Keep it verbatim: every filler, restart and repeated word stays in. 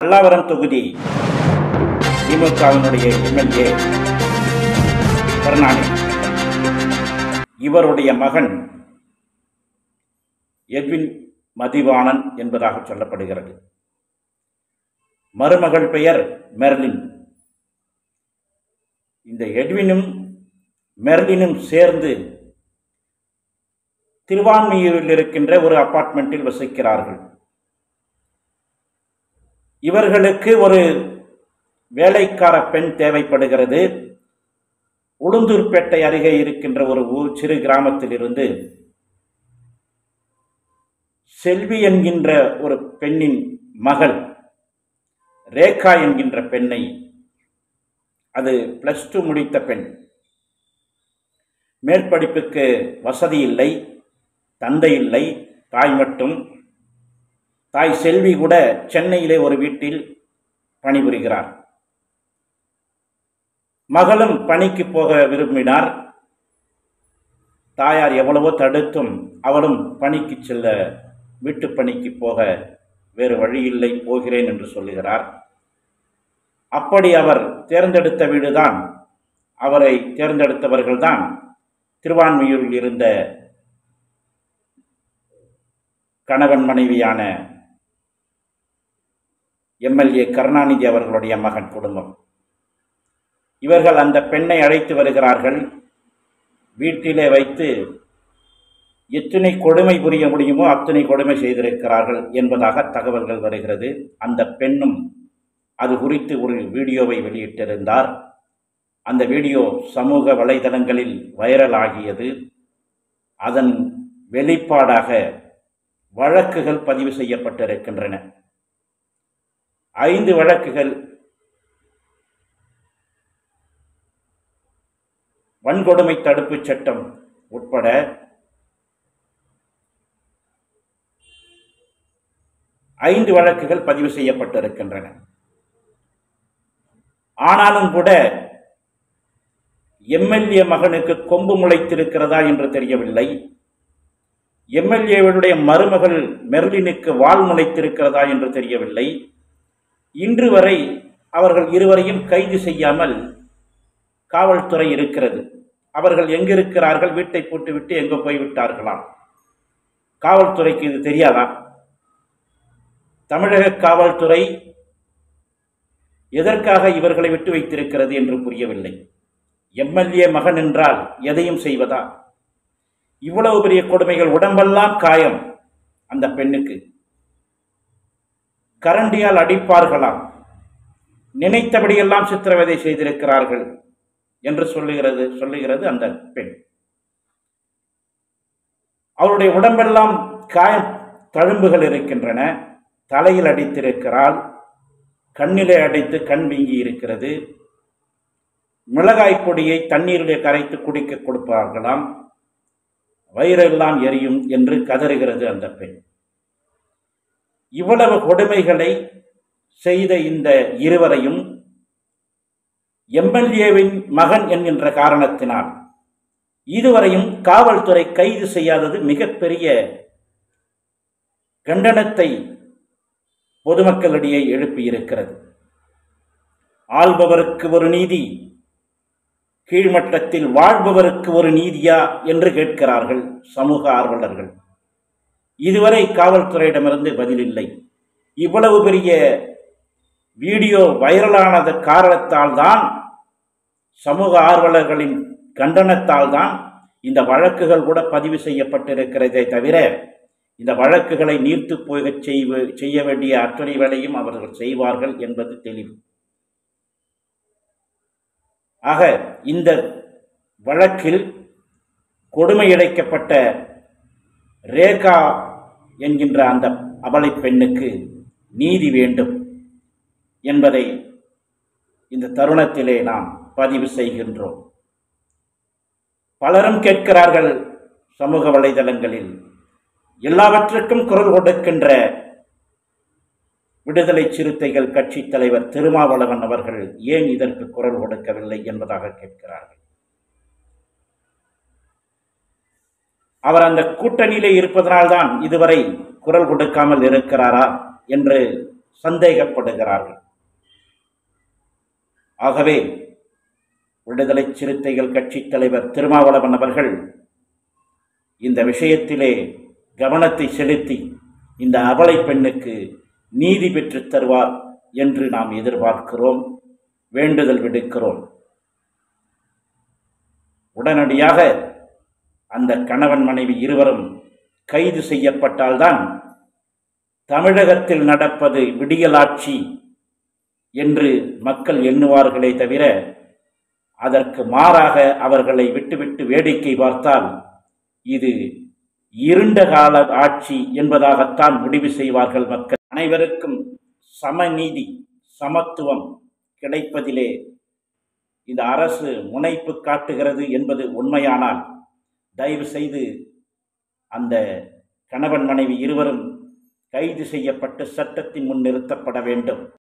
பல்லாவரம் தொகுதி திமுகவினுடைய எம்எல்ஏ கருணாநிதி, இவருடைய மகன் எட்வின் மதிவாணன் என்பதாக சொல்லப்படுகிறது. மருமகள் பெயர் மெர்லின். இந்த எட்வினும் மெர்லினும் சேர்ந்து திருவான்மியூரில் இருக்கின்ற ஒரு அபார்ட்மெண்ட்டில் வசிக்கிறார்கள். இவர்களுக்கு ஒரு வேலைக்கார பெண் தேவைப்படுகிறது. உளுந்தூர்பேட்டை அருகே இருக்கின்ற ஒரு ஊர் சிறு கிராமத்தில் இருந்து செல்வி என்கின்ற ஒரு பெண்ணின் மகள் ரேகா என்கின்ற பெண்ணை, அது பிளஸ் டூ முடித்த பெண், மேற்படிப்புக்கு வசதி இல்லை, தந்தை இல்லை, தாய் மட்டும். தாய் செல்வி கூட சென்னையிலே ஒரு வீட்டில் பணிபுரிகிறார். மகளும் பணிக்கு போக விரும்பினார். தாயார் எவ்வளவோ தடுத்தும் அவளும் பணிக்கு செல்ல, வீட்டு பணிக்கு போக வேறு வழியில்லை, போகிறேன் என்று சொல்லுகிறார். அப்படி அவர் தேர்ந்தெடுத்த வீடுதான், அவரை தேர்ந்தெடுத்தவர்கள்தான் திருவான்மியூரில் இருந்த கணவன் மனைவியான எம்எல்ஏ கருணாநிதி அவர்களுடைய மகன் குடும்பம். இவர்கள் அந்த பெண்ணை அழைத்து வருகிறார்கள். வீட்டிலே வைத்து எத்தனை கொடுமை புரிய முடியுமோ அத்தனை கொடுமை செய்திருக்கிறார்கள் என்பதாக தகவல்கள் வருகிறது. அந்த பெண்ணும் அது குறித்து ஒரு வீடியோவை வெளியிட்டிருந்தார். அந்த வீடியோ சமூக வலைதளங்களில் வைரல் ஆகியது. அதன் வெளிப்பாடாக வழக்குகள் பதிவு செய்யப்பட்டிருக்கின்றன. ஐந்து வழக்குகள் வன்கொடுமை தடுப்புச் சட்டம் உட்பட ஐந்து வழக்குகள் பதிவு செய்யப்பட்டிருக்கின்றன. ஆனாலும் கூட எம்எல்ஏ மகனுக்கு கொம்பு முளைத்திருக்கிறதா என்று தெரியவில்லை. எம்எல்ஏவுடைய மருமகள் மெர்லினுக்கு வால் முளைத்திருக்கிறதா என்று தெரியவில்லை. இன்று வரை அவர்கள் இருவரையும் கைது செய்யாமல் காவல்துறை இருக்கிறது. அவர்கள் எங்கிருக்கிறார்கள்? வீட்டை போட்டுவிட்டு எங்கே போய்விட்டார்களாம். காவல்துறைக்கு இது தெரியாதா? தமிழக காவல்துறை எதற்காக இவர்களை விட்டு வைத்திருக்கிறது என்று புரியவில்லை. எம்எல்ஏ மகன் என்றால் எதையும் செய்வதா? இவ்வளவு பெரிய கொடுமைகள், உடம்பெல்லாம் காயம். அந்த பெண்ணுக்கு கரண்டியால் அடிப்பார்களாம், நினைத்தபடியெல்லாம் சித்திரவதை செய்திருக்கிறார்கள் என்று சொல்லுகிறது சொல்லுகிறது அந்த பெண். அவருடைய உடம்பெல்லாம் காயம், தழும்புகள் இருக்கின்றன. தலையில் அடித்திருக்கிறாள், கண்ணிலே அடித்து கண் வீங்கி இருக்கிறது. மிளகாய் பொடியை தண்ணீரிலே கரைத்து குடிக்க கொடுப்பார்களாம். வயிறெல்லாம் எரியும் என்று கதறுகிறது அந்த பெண். இவ்வளவு கொடுமைகளை செய்த இந்த இருவரையும் எம்எல்ஏவின் மகன் என்கின்ற காரணத்தினால் இதுவரையும் காவல்துறை கைது செய்யாதது மிகப்பெரிய கண்டனத்தை பொதுமக்களிடையே எழுப்பியிருக்கிறது. ஆள்பவருக்கு ஒரு நீதி, கீழ்மட்டத்தில் வாழ்பவருக்கு ஒரு நீதியா என்று கேட்கிறார்கள் சமூக ஆர்வலர்கள். இதுவரை காவல்துறையிடமிருந்து பதிலில்லை. இவ்வளவு பெரிய வீடியோ வைரலானது காரணத்தால் தான், சமூக ஆர்வலர்களின் கண்டனத்தால் தான் இந்த வழக்குகள் கூட பதிவு செய்யப்பட்டிருக்கிறதே தவிர, இந்த வழக்குகளை நீர்த்து போக செய்ய வேண்டிய அத்தனை வேலையும் அவர்கள் செய்வார்கள் என்பது தெளிவு. ஆக இந்த வழக்கில் கொடுமை இழைக்கப்பட்ட ரேகா என்கின்ற அந்த அபலை பெண்ணுக்கு நீதி வேண்டும் என்பதை இந்த தருணத்திலே நாம் பதிவு செய்கின்றோம். பலரும் கேட்கிறார்கள் சமூக வலைதளங்களில், எல்லாவற்றுக்கும் குரல் கொடுக்கின்ற விடுதலை சிறுத்தைகள் கட்சி தலைவர் திருமாவளவன் அவர்கள் ஏன் இதற்கு குரல் கொடுக்கவில்லை என்பதாக கேட்கிறார்கள். அவர் அந்த கூட்டணியிலே இருப்பதனால்தான் இதுவரை குரல் கொடுக்காமல் இருக்கிறாரா என்று சந்தேகப்படுகிறார்கள். ஆகவே விடுதலை சிறுத்தைகள் கட்சித் தலைவர் திருமாவளவன் அவர்கள் இந்த விஷயத்திலே கவனத்தை செலுத்தி இந்த அபலை பெண்ணுக்கு நீதி பெற்றுத் தருவார் என்று நாம் எதிர்பார்க்கிறோம், வேண்டுதல் விடுக்கிறோம். உடனடியாக அந்த கணவன் மனைவி இருவரும் கைது செய்யப்பட்டால்தான் தமிழகத்தில் நடப்பது விடியலாட்சி என்று மக்கள் எண்ணுவார்களே தவிர, அதற்கு மாறாக அவர்களை விட்டுவிட்டு வேடிக்கை பார்த்தால் இது இருண்ட கால ஆட்சி என்பதாகத்தான் முடிவு செய்வார்கள் மக்கள். அனைவருக்கும் சமநீதி சமத்துவம் கிடைப்பதிலே இந்த அரசு முனைப்பு காட்டுகிறது என்பது உண்மையானால் தயவு செய்து அந்த கணவன் மனைவி இருவரும் கைது செய்யப்பட்டு சட்டத்தின் முன் நிறுத்தப்பட வேண்டும்.